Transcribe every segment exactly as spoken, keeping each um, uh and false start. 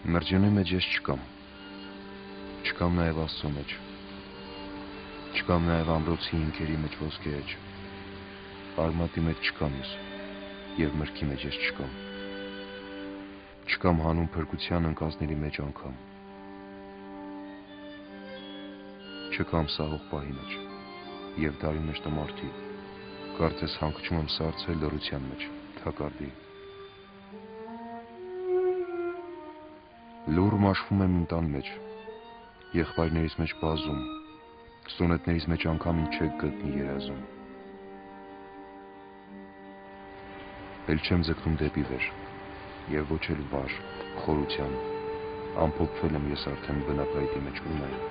Մրջյունի մեջ ես չկամ, չկամ նաև Աստծո մեջ, չկամ նաև ամրոցի ինքերի մեջ ոսկե էջ, արմատի մեջ չկամ ես, և մրգի մեջ ես չկամ, չկամ հանուն փրկության ընկածների մեջ անգամ, չկամ սահող պահի մեջ, և դարի մեջ տմարդի, կարծես հանգչում եմ սառցել լռության մեջ, թակարդի, լուռ մաշվում եմ իմ տան մեջ, եղբայրներից մեջ բազում, սունետներից մեջ անգամ ինձ չեք գտնի երազում։ Էլ չեմ ձգնում դեպի վեր, և ոչ էլ վար, խորության, ամփոփվել եմ ես արդեն բնափայտի մեջ ունայն։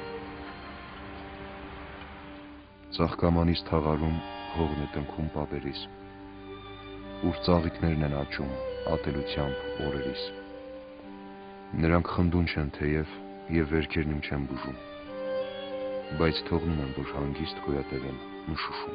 Ծաղկամանից թաղարում հողն է տնքում պապերիս, ուր ծաղիկներն են աճում ատելությամբ օրերիս։ Նրանք խնդուն չեն թեև և վերքերն իմ չեն բուժում, բայց թողնում եմ, որ հանգիստ գոյատևեմ մշուշում։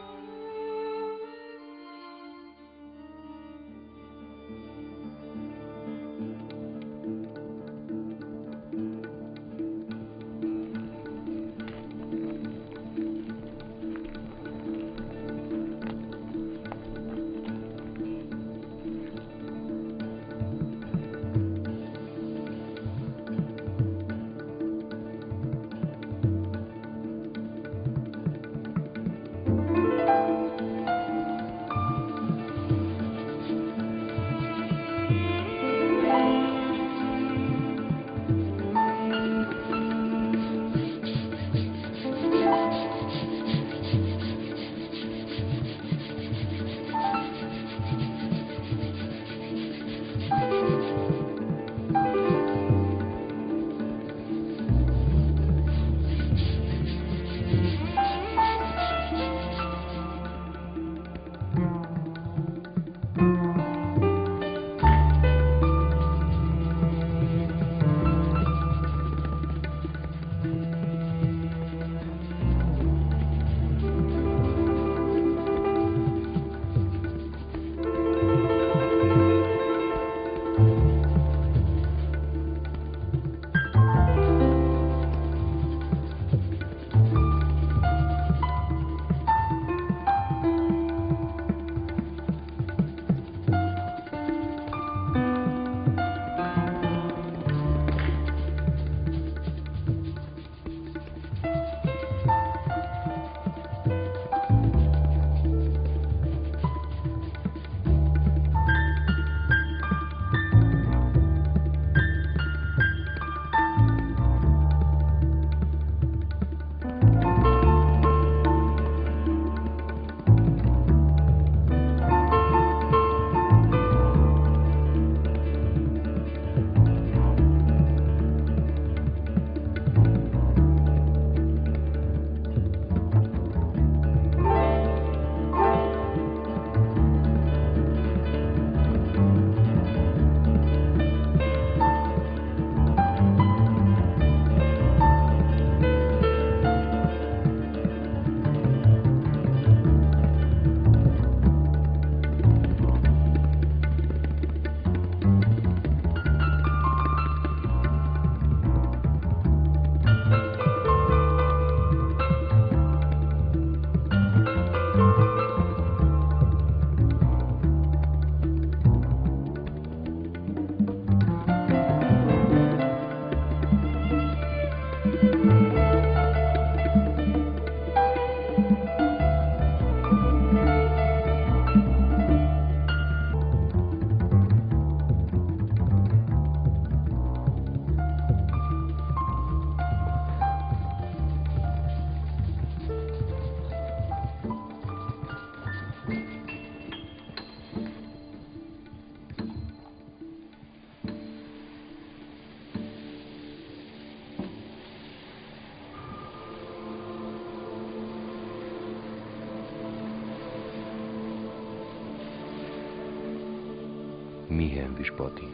Մի հենվիր պատին,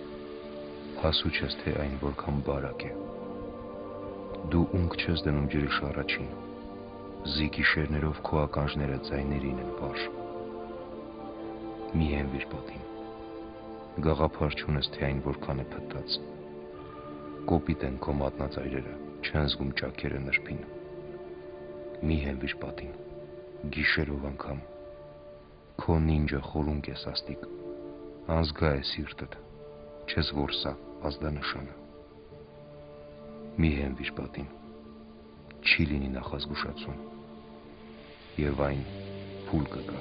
հասու չես, թե այն որքան բարակ է, դու ունք չես դնում ջրի շառաչին, զի գիշերներով քո ականջները ձայներին են վար, մի հենվիր պատին, Գաղափար չունես, թե այն որքան է փտած։ Կոպիտ են քո մատնածայրերը, չեն զգում ճաքերը նրբին։ Մի հենվիր պատին, գիշերով անգամ։ Քո նինջը խորունկ է սաստիկ, անզգա է սիրտդ, չես որ սա ազդանշանը։ Մի հենվիր պատին, չի լինի նախազգուշացում, և այն փուլ կգա։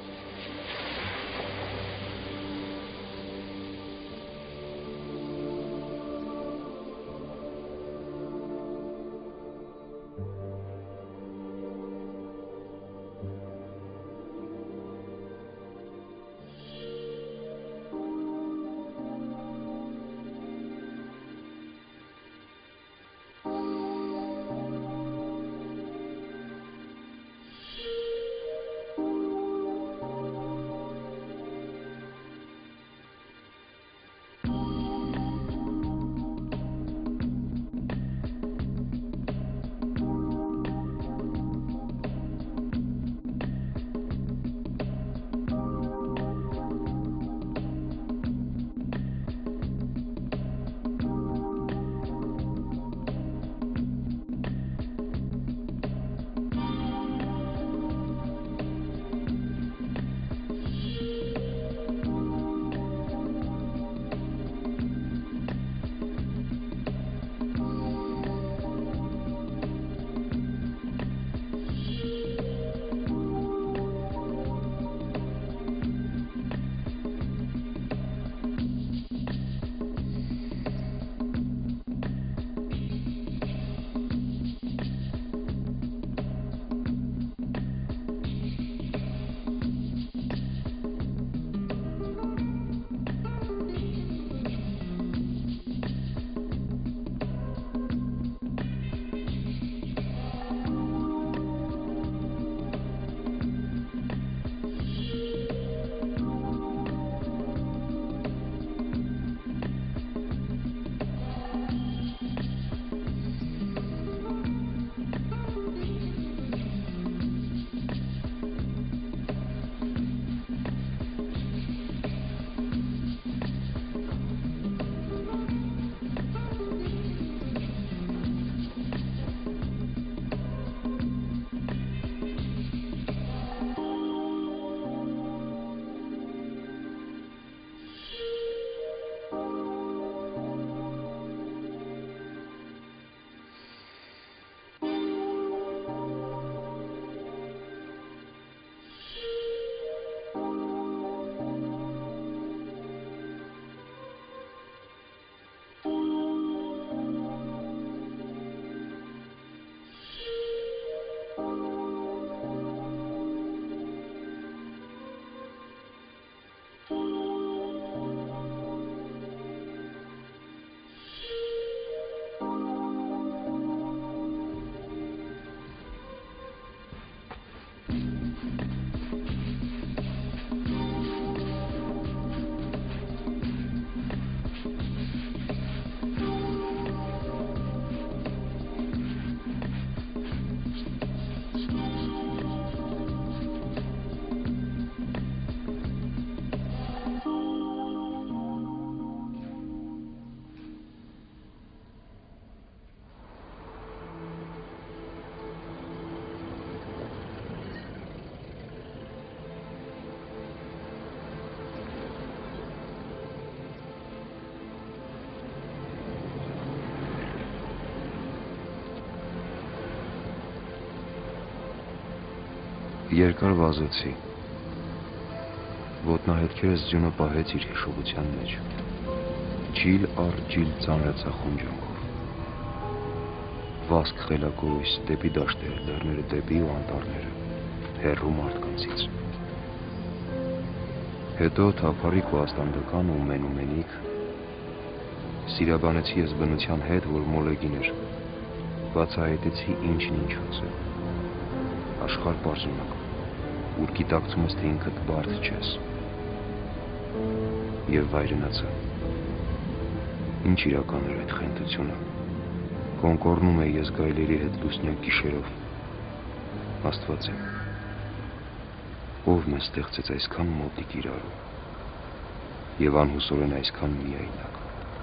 Երկար վազեցի, ոտնահետքերս ձյունը պահեց իր հիշողության մեջ, ջիլ առ ջիլ ծանրացա խունջանքով, վազք խելակոյս դեպի դաշտերը, լեռները դեպի ու անտառները, հեռու մարդկանցից, հետո թափառիկ ու աստանդական ու մենումենիք, սիրաբանեցի ես բնության հետ, որ մոլեգին էր, բացահայտեցի ինչն ինչոց է, աշխարհ պարզունակ, ուր գիտակցում ես, թե ինքդ բարդ չես, և վայրենացա, ինչ իրական էր այդ խենթությունը, կոնկորնում էի ես գայլերի հետ լուսնյակ գիշերով, Աստված է, ով մեզ ստեղծեց այսքան մոտիկ իրարու, Եվ անհուսորեն այսքան միայնակ։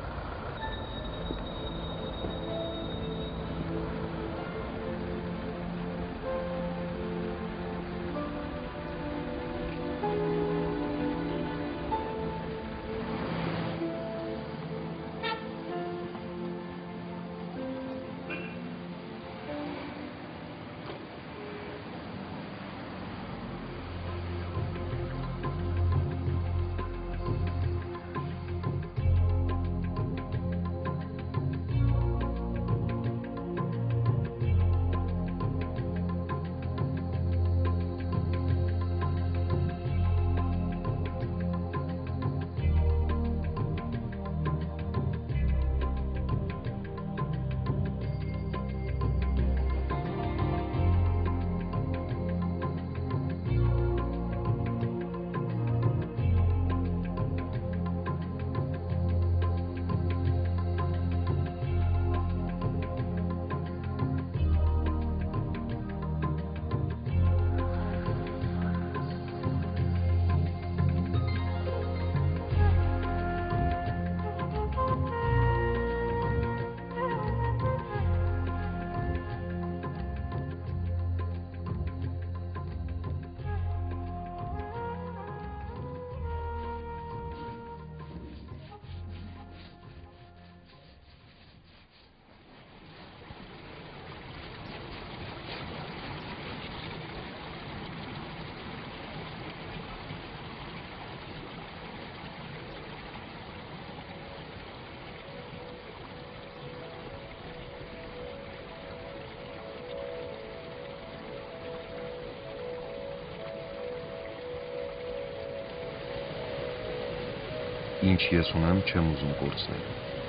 Ինչ ես ունեմ, չեմ ուզում կորցնել։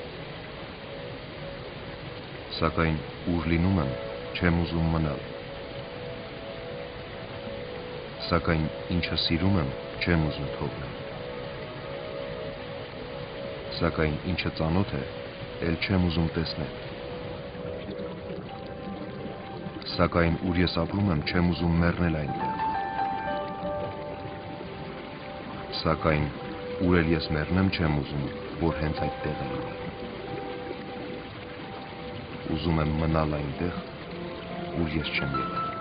Սակայն ուր լինում եմ, չեմ ուզում մնալ։ Սակայն ինչը սիրում եմ, չեմ ուզում թողնել։ Սակայն ինչը ծանոթ է, էլ չեմ ուզում տեսնել։ Սակայն ուր ես ապրում եմ, չեմ ուզում մեռնել այնտեղ։ Սակայն ուր էլ ես մեռնեմ, չեմ ուզում, որ հենց այդտեղ եմ։ Ուզում եմ մնալ այնտեղ, ուր ես չեմ եկել։